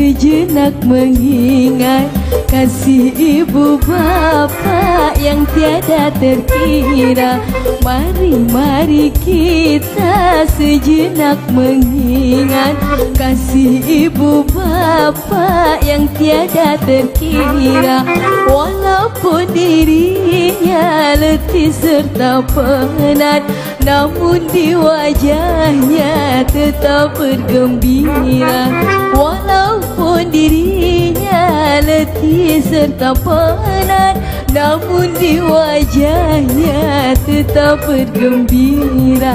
sejenak mengingat kasih ibu bapa yang tiada terkira. Mari kita sejenak mengingat kasih ibu bapa yang tiada terkira. Walaupun dirinya letih serta penat, namun di wajahnya tetap bergembira. Walaupun dirinya letih serta penat, namun di wajahnya tetap bergembira.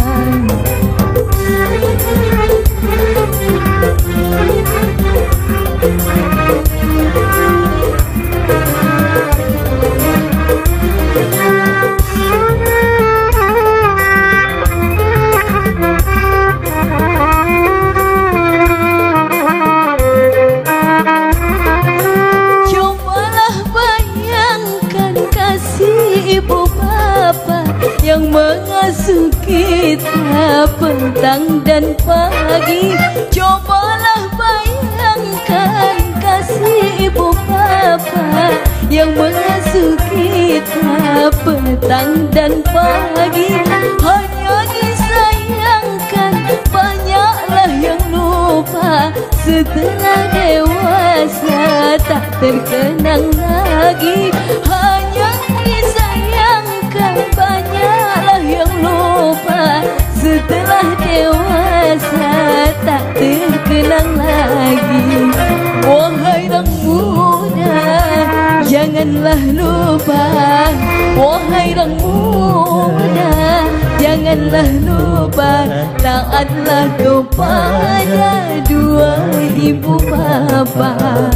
Ibu bapa yang mengasuh kita petang dan pagi. Cobalah bayangkan kasih ibu bapa yang mengasuh kita petang dan pagi. Hanya disayangkan banyaklah yang lupa, setelah dewasa tak terkenang lagi. Hanya disayangkan banyaklah yang lupa, setelah dewasa tak terkenang lagi. Wahai orang muda, janganlah lupa. Wahai orang muda, janganlah lupa, taatlah kepada dua ibu bapa.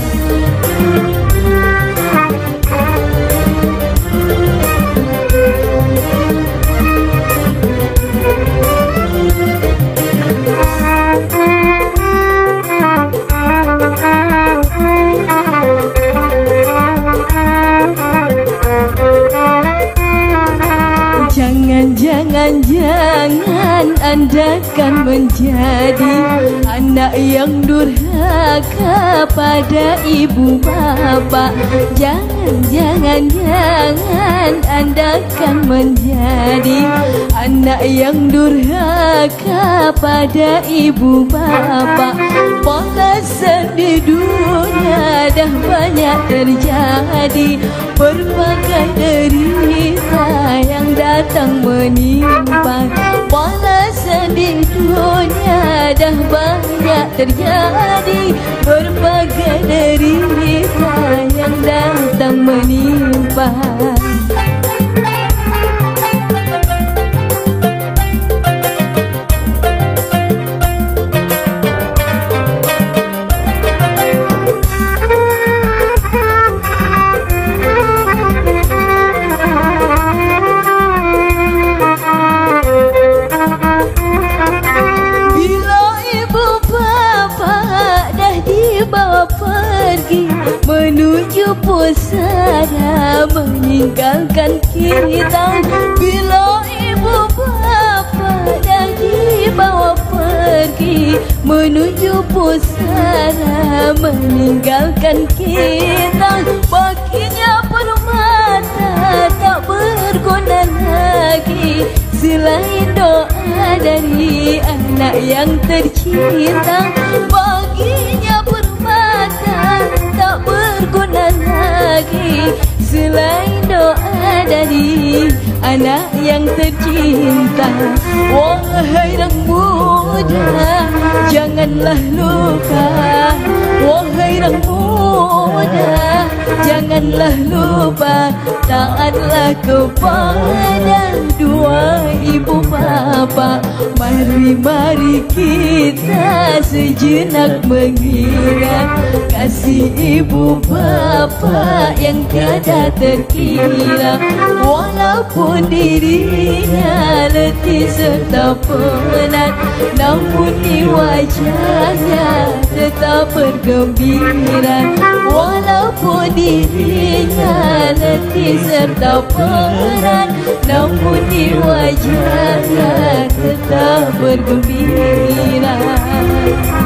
Jangan Anda kan menjadi anak yang durhaka pada ibu bapa. Jangan Anda kan menjadi anak yang durhaka pada ibu bapa. Balasan di dunia dah banyak terjadi, berbagai derita yang datang menimpa. Balasan di dunia dah banyak terjadi, berbagai derita yang datang menimpa. Pergi menuju pusara meninggalkan kita. Bila ibu bapa dah dibawa pergi menuju pusara meninggalkan kita, baginya permata tak berguna lagi selain doa dari anak yang tercinta. Baginya tak berguna lagi selain doa dari anak yang tercinta. Wahai orang muda, janganlah lupa. Wahai orang muda, janganlah lupa, taatlah kepada dua ibu bapa. Mari kita sejenak mengingat kasih ibu bapa yang tiada terkira. Walaupun dirinya letih serta penat, namun di wajahnya tetap bergembira. Walaupun dirinya letih serta penat, namun di wajahnya tetap bergembira.